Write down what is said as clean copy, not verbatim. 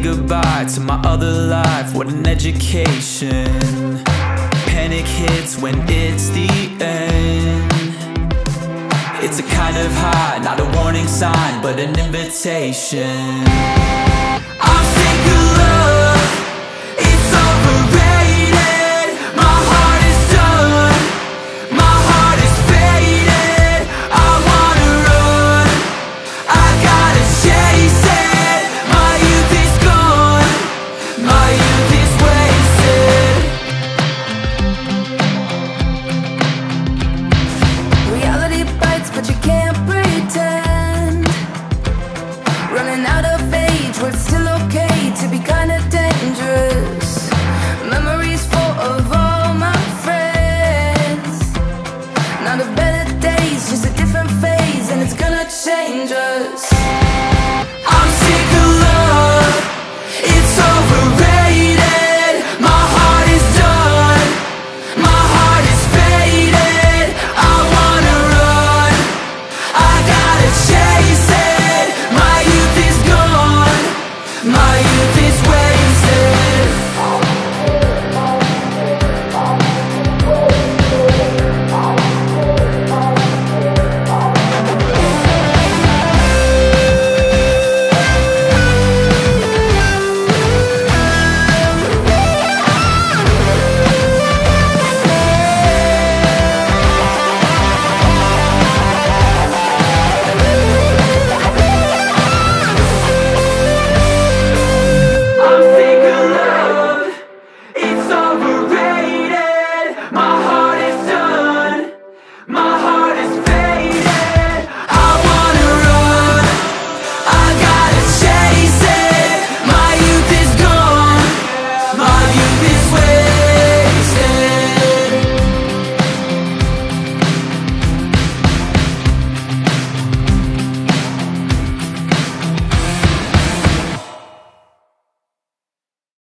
goodbye to my other life, what an education. Panic hits when it's the end. It's a kind of high, not a warning sign, but an invitation.